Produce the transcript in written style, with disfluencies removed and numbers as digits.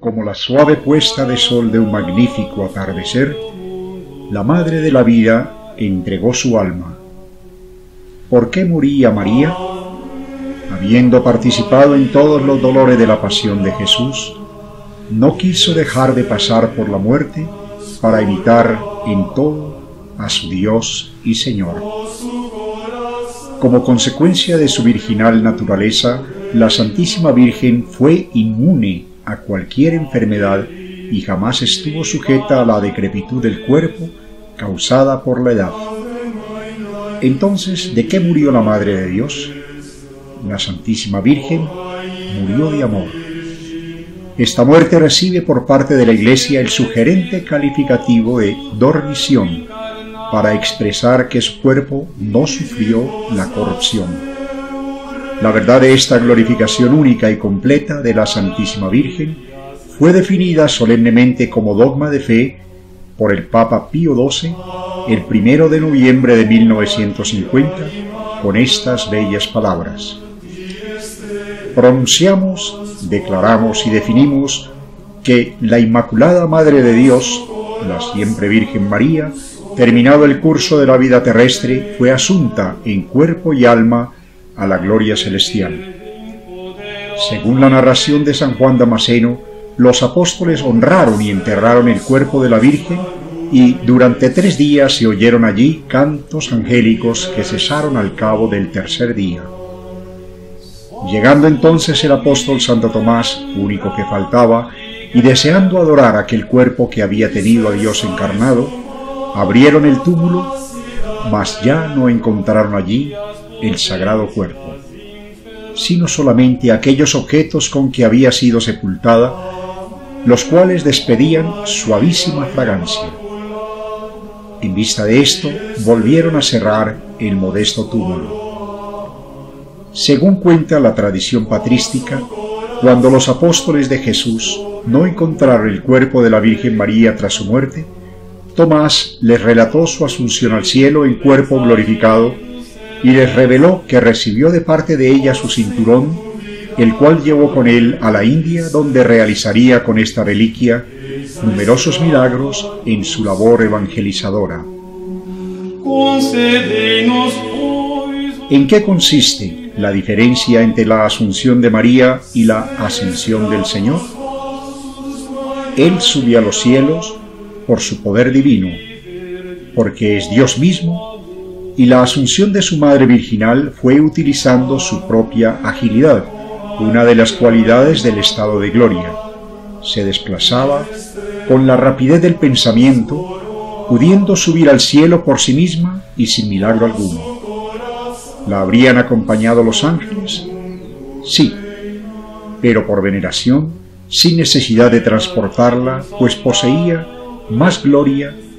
como la suave puesta de sol de un magnífico atardecer, la Madre de la Vida entregó su alma. ¿Por qué moría María? Habiendo participado en todos los dolores de la pasión de Jesús, no quiso dejar de pasar por la muerte para imitar en todo a su Dios y Señor. Como consecuencia de su virginal naturaleza, la Santísima Virgen fue inmune a cualquier enfermedad y jamás estuvo sujeta a la decrepitud del cuerpo causada por la edad. Entonces, ¿de qué murió la Madre de Dios? La Santísima Virgen murió de amor. Esta muerte recibe por parte de la Iglesia el sugerente calificativo de dormición, para expresar que su cuerpo no sufrió la corrupción. La verdad de esta glorificación única y completa de la Santísima Virgen fue definida solemnemente como dogma de fe por el Papa Pío XII el 1 de noviembre de 1950 con estas bellas palabras: pronunciamos, declaramos y definimos que la Inmaculada Madre de Dios, la siempre Virgen María, terminado el curso de la vida terrestre, fue asunta en cuerpo y alma a la gloria celestial. Según la narración de San Juan Damasceno, los apóstoles honraron y enterraron el cuerpo de la Virgen y durante 3 días se oyeron allí cantos angélicos que cesaron al cabo del 3er día. Llegando entonces el apóstol Santo Tomás, único que faltaba, y deseando adorar aquel cuerpo que había tenido a Dios encarnado, abrieron el túmulo, mas ya no encontraron allí el sagrado cuerpo, sino solamente aquellos objetos con que había sido sepultada, los cuales despedían suavísima fragancia. En vista de esto, volvieron a cerrar el modesto túmulo. Según cuenta la tradición patrística, cuando los apóstoles de Jesús no encontraron el cuerpo de la Virgen María tras su muerte, Tomás les relató su asunción al cielo en cuerpo glorificado y les reveló que recibió de parte de ella su cinturón, el cual llevó con él a la India, donde realizaría con esta reliquia numerosos milagros en su labor evangelizadora. ¿En qué consiste la diferencia entre la Asunción de María y la Ascensión del Señor? Él subió a los cielos por su poder divino, porque es Dios mismo, y la asunción de su Madre Virginal fue utilizando su propia agilidad, una de las cualidades del estado de gloria. Se desplazaba con la rapidez del pensamiento, pudiendo subir al cielo por sí misma y sin milagro alguno. ¿La habrían acompañado los ángeles? Sí, pero por veneración, sin necesidad de transportarla, pues poseía más gloria